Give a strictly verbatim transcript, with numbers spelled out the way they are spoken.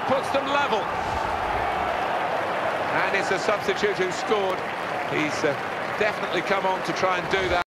puts them level. And it's a substitute who scored. He's uh, definitely come on to try and do that.